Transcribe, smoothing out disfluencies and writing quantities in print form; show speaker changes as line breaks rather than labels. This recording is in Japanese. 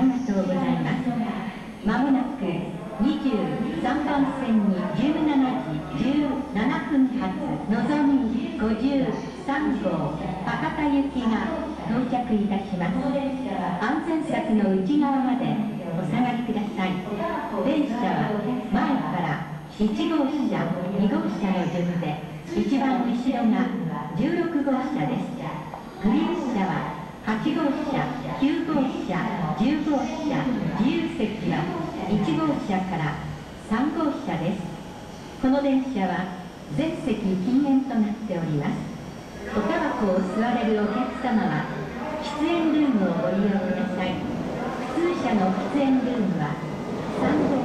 りがとうございます。まもなく23番線に17時17分発のぞみ53号博多行きが到着いたします。安全柵の内側までお下がりください。電車は前から1号車、2号車の順で、一番後ろが16号車です。グリーン車は8号車、9号車、10号車、自由席は1号車から3号車です。この電車は全席禁煙となっております。おタバコを吸われるお客様は喫煙ルームをご利用ください。普通車の喫煙ルームは3号